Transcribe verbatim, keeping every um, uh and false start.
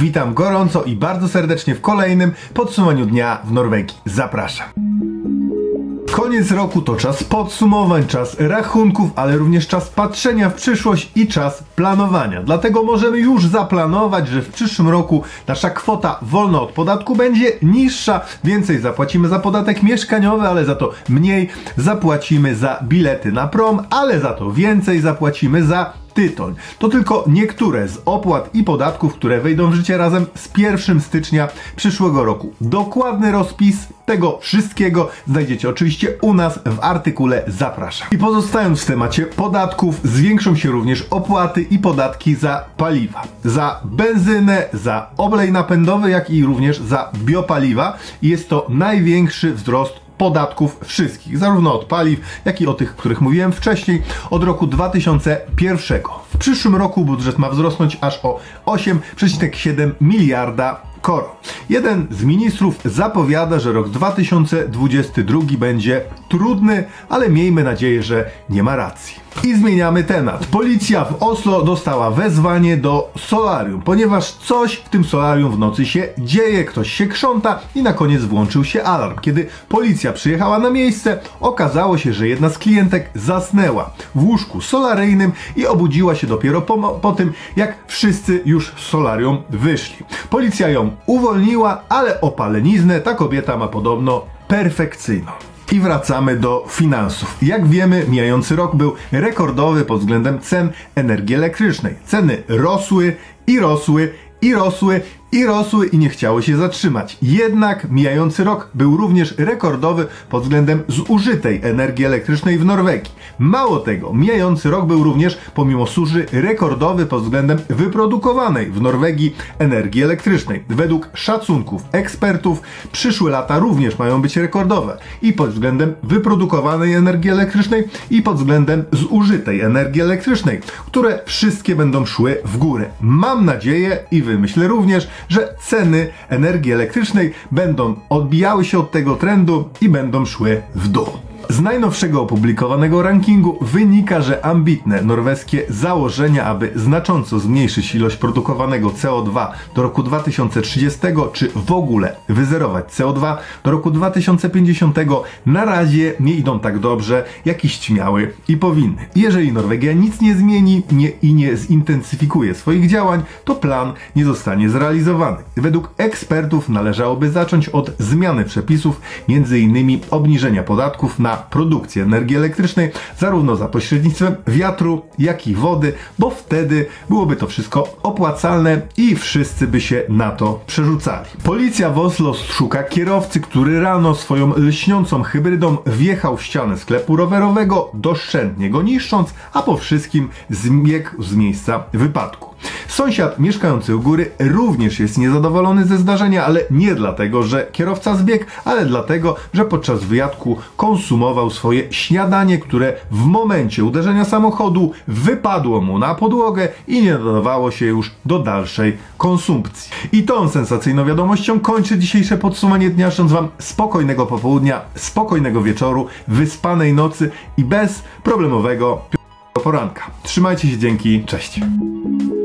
Witam gorąco i bardzo serdecznie w kolejnym podsumowaniu dnia w Norwegii. Zapraszam. Koniec roku to czas podsumowań, czas rachunków, ale również czas patrzenia w przyszłość i czas planowania. Dlatego możemy już zaplanować, że w przyszłym roku nasza kwota wolna od podatku będzie niższa. Więcej zapłacimy za podatek mieszkaniowy, ale za to mniej zapłacimy za bilety na prom, ale za to więcej zapłacimy za tytoń. To tylko niektóre z opłat i podatków, które wejdą w życie razem z pierwszego stycznia przyszłego roku. Dokładny rozpis tego wszystkiego znajdziecie oczywiście u nas w artykule Zapraszam. I pozostając w temacie podatków, zwiększą się również opłaty i podatki za paliwa. Za benzynę, za olej napędowy, jak i również za biopaliwa. Jest to największy wzrost podatków wszystkich, zarówno od paliw, jak i o tych, których mówiłem wcześniej, od roku dwa tysiące pierwszego. W przyszłym roku budżet ma wzrosnąć aż o osiem przecinek siedem miliarda koron. Jeden z ministrów zapowiada, że rok dwa tysiące dwudziesty drugi będzie trudny, ale miejmy nadzieję, że nie ma racji. I zmieniamy temat. Policja w Oslo dostała wezwanie do solarium, ponieważ coś w tym solarium w nocy się dzieje, ktoś się krząta i na koniec włączył się alarm. Kiedy policja przyjechała na miejsce, okazało się, że jedna z klientek zasnęła w łóżku solaryjnym i obudziła się dopiero po, po tym, jak wszyscy już z solarium wyszli. Policja ją uwolniła, ale opaleniznę ta kobieta ma podobno perfekcyjną. I wracamy do finansów. Jak wiemy, mijający rok był rekordowy pod względem cen energii elektrycznej. Ceny rosły i rosły i rosły i rosły i nie chciały się zatrzymać. Jednak mijający rok był również rekordowy pod względem zużytej energii elektrycznej w Norwegii. Mało tego, mijający rok był również, pomimo suszy, rekordowy pod względem wyprodukowanej w Norwegii energii elektrycznej. Według szacunków ekspertów przyszłe lata również mają być rekordowe i pod względem wyprodukowanej energii elektrycznej i pod względem zużytej energii elektrycznej, które wszystkie będą szły w górę. Mam nadzieję i wy myślę również, że ceny energii elektrycznej będą odbijały się od tego trendu i będą szły w dół. Z najnowszego opublikowanego rankingu wynika, że ambitne norweskie założenia, aby znacząco zmniejszyć ilość produkowanego C O dwa do roku dwa tysiące trzydziestego, czy w ogóle wyzerować C O dwa do roku dwa tysiące pięćdziesiątego, na razie nie idą tak dobrze, jak iść miały i powinny. Jeżeli Norwegia nic nie zmieni nie, i nie zintensyfikuje swoich działań, to plan nie zostanie zrealizowany. Według ekspertów należałoby zacząć od zmiany przepisów, między innymi obniżenia podatków na produkcję energii elektrycznej, zarówno za pośrednictwem wiatru, jak i wody, bo wtedy byłoby to wszystko opłacalne i wszyscy by się na to przerzucali. Policja w Oslo szuka kierowcy, który rano swoją lśniącą hybrydą wjechał w ścianę sklepu rowerowego, doszczętnie go niszcząc, a po wszystkim zbiegł z miejsca wypadku. Sąsiad mieszkający u góry również jest niezadowolony ze zdarzenia, ale nie dlatego, że kierowca zbiegł, ale dlatego, że podczas wyjadku konsumował swoje śniadanie, które w momencie uderzenia samochodu wypadło mu na podłogę i nie nadawało się już do dalszej konsumpcji. I tą sensacyjną wiadomością kończę dzisiejsze podsumowanie dnia, życząc wam spokojnego popołudnia, spokojnego wieczoru, wyspanej nocy i bezproblemowego poranka. Trzymajcie się, dzięki, cześć!